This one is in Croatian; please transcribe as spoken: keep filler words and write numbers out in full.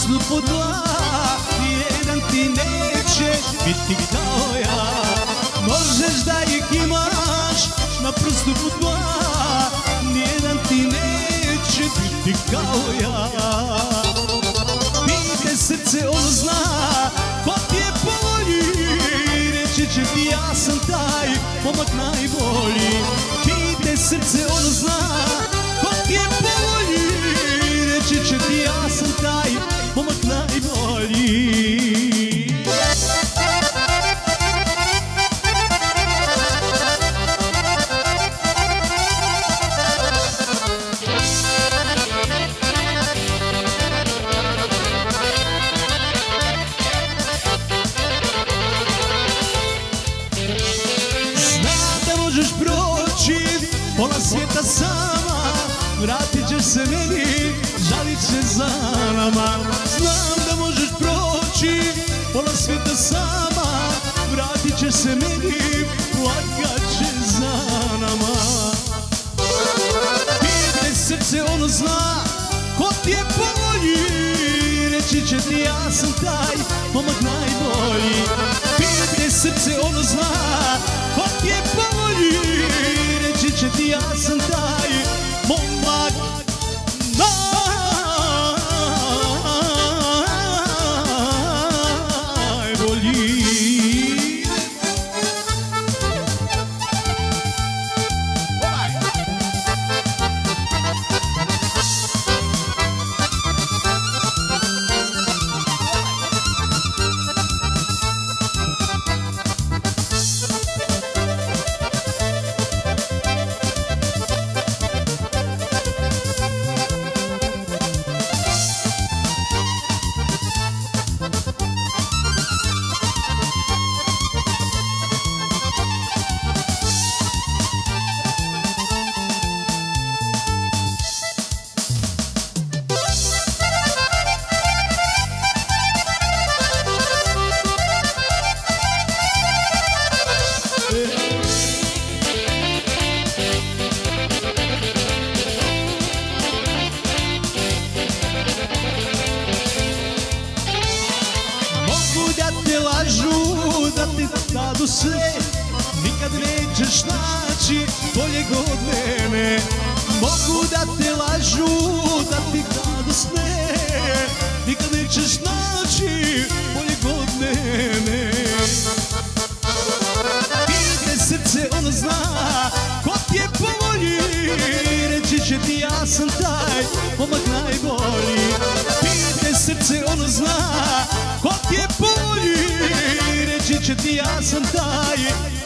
prstu po dva, nijedan ti neće biti kao ja. Možeš da ih imaš na prstu po dva, nijedan ti neće biti kao ja. Pite srce, ono zna ko ti je po volji, reći će ti ja sam taj momak najbolji. Pite srce, ono zna ko ti je po volji, reći će ti ja sam taj momak najbolji. Pola svijeta sama, vratit ćeš se meni, žalit će za nama. Znam da možeš proći, pola svijeta sama, vratit ćeš se meni, plakat će za nama. Pite srce, ono zna ko ti je po volji, reći će ti ja sam taj momak najbolji. Pite srce, ono zna ko ti je po volji, reći će ti ja sam taj momak najbolji. Da ti dadu sve, nikad nećeš naći boljeg od mene. Mogu da te lažu, da ti dadu sve, nikad nećeš naći boljeg od mene. Pite srce, ono zna ko ti je po volji, reći će ti ja sam taj momak najbolji. Pite srce, ono zna ko ti je po volji, reći će ti ja sam taj